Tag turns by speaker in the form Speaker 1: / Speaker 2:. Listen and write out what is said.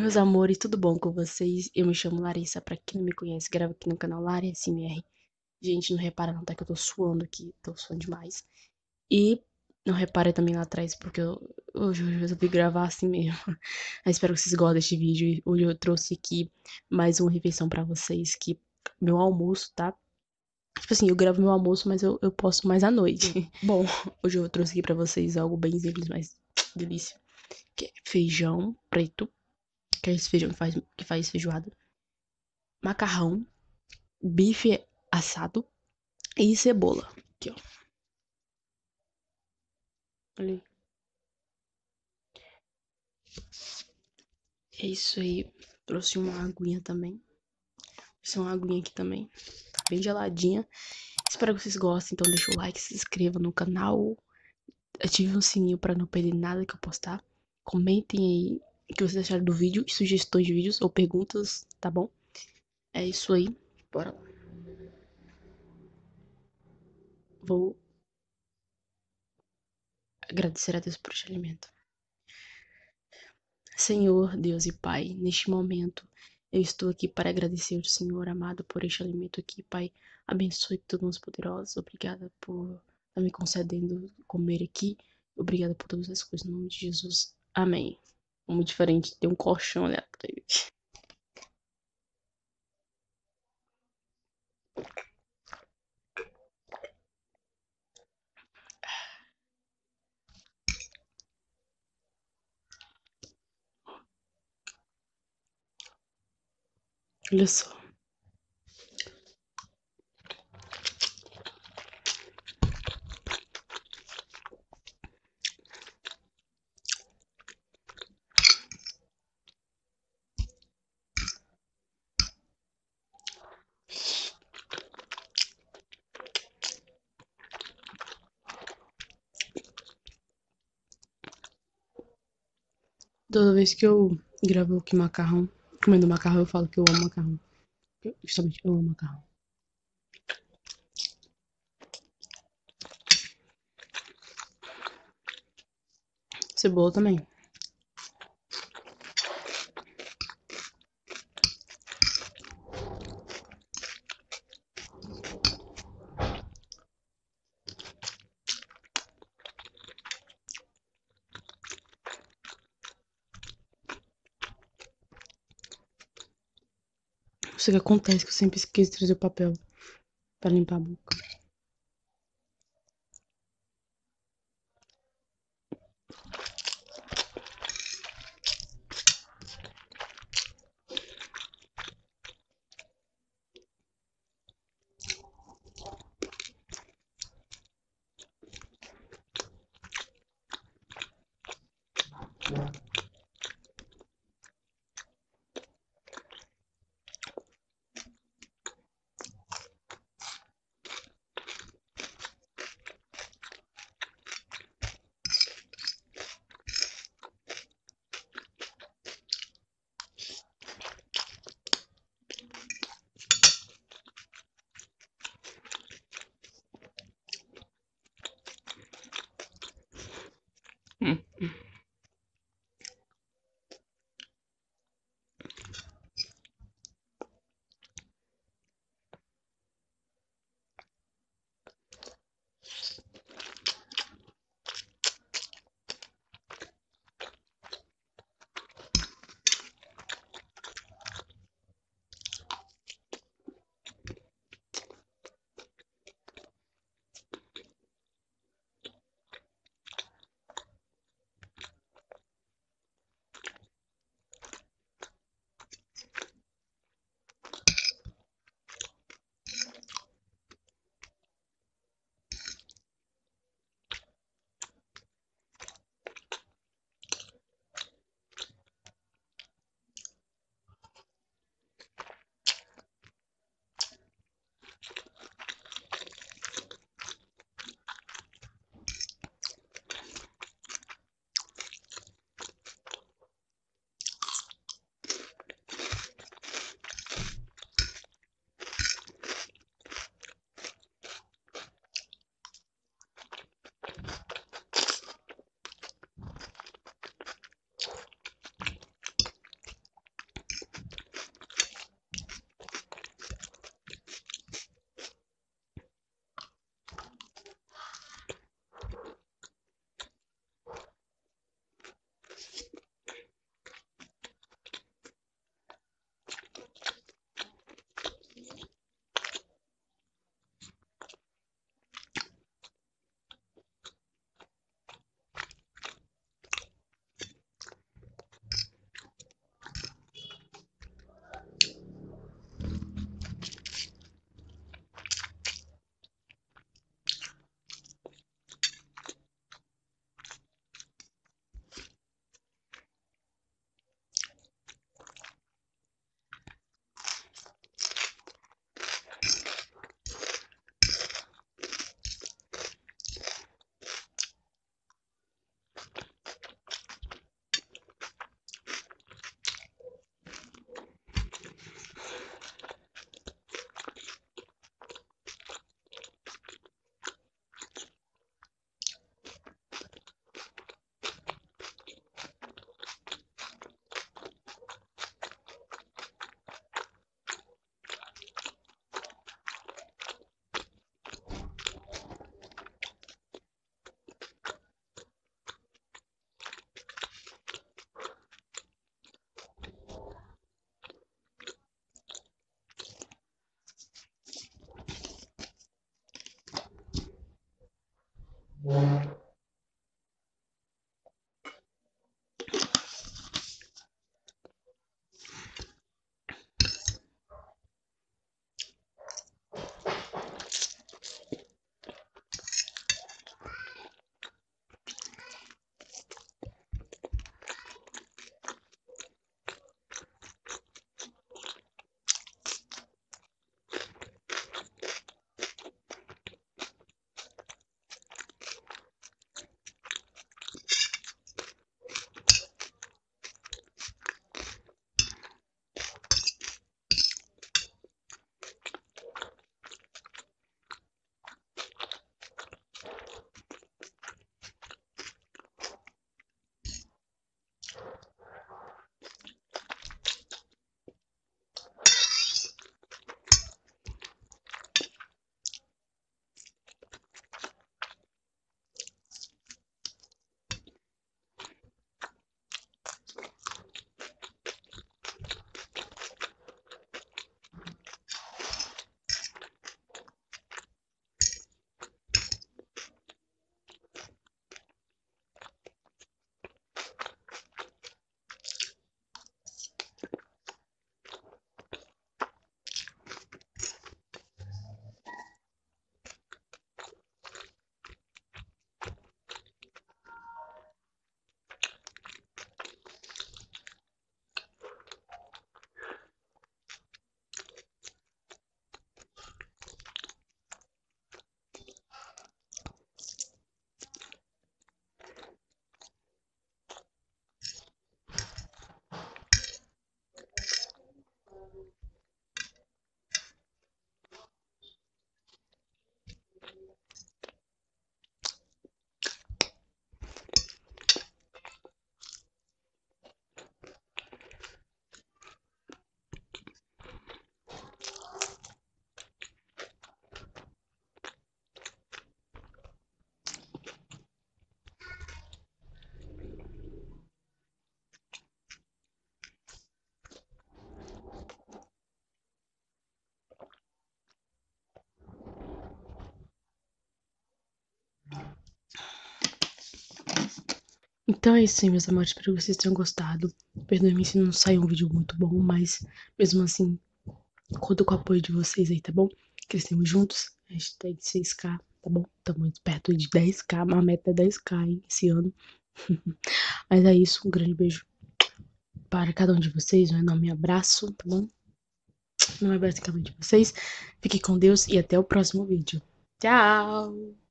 Speaker 1: meus amores, tudo bom com vocês? Eu me chamo Larissa, pra quem não me conhece, gravo aqui no canal Lari SMR. Gente, não repara não, tá que eu tô suando aqui, tô suando demais. E não repara também lá atrás, porque hoje eu resolvi gravar assim mesmo. Eu espero que vocês gostem deste vídeo. E hoje eu trouxe aqui mais uma refeição pra vocês, que meu almoço, tá? Tipo assim, eu gravo meu almoço, mas eu posto mais à noite. Bom, hoje eu trouxe aqui pra vocês algo bem simples, mas delícia. Que é feijão preto, que é esse feijão que faz feijoada, macarrão, bife assado e cebola. Aqui, ó. Olha aí. É isso aí. Trouxe uma aguinha também. Trouxe uma aguinha aqui também. Tá bem geladinha. Espero que vocês gostem. Então deixa o like, se inscreva no canal. Ative o sininho pra não perder nada que eu postar. Comentem aí o que vocês acharam do vídeo. Sugestões de vídeos ou perguntas, tá bom? É isso aí. Bora lá. Vou agradecer a Deus por este alimento. Senhor, Deus e Pai, neste momento eu estou aqui para agradecer ao Senhor amado por este alimento aqui, Pai. Abençoe todos os poderosos. Obrigada por estar me concedendo comer aqui. Obrigada por todas as coisas, em nome de Jesus. Amém. Muito diferente, tem um colchão ali atrás. Olha só. Toda vez que eu gravo aqui macarrão, comendo macarrão, eu falo que eu amo macarrão. Justamente, eu amo macarrão. Cebola também. Isso que acontece que eu sempre esqueço de trazer o papel para limpar a boca. Hum. Então é isso aí, meus amores. Espero que vocês tenham gostado. Perdoe-me se não saiu um vídeo muito bom, mas mesmo assim, conto com o apoio de vocês aí, tá bom? Crescemos juntos. Hashtag 6K, tá bom? Estamos perto de 10K. A meta é 10K, hein, esse ano. Mas é isso. Um grande beijo para cada um de vocês. Um enorme abraço, tá bom? Um abraço em cada um de vocês. Fique com Deus e até o próximo vídeo. Tchau!